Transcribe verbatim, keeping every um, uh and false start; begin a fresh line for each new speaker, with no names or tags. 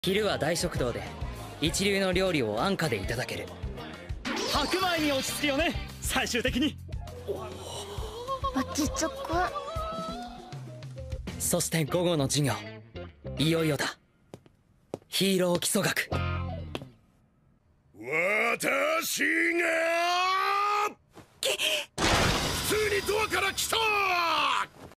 昼は大食堂で一流の料理を安価でいただける。
白米に落ち着くよね、最終的に。
落ち着く。
そして午後の授業、いよいよだ。ヒーロー基礎学。
私が普通にドアから来た。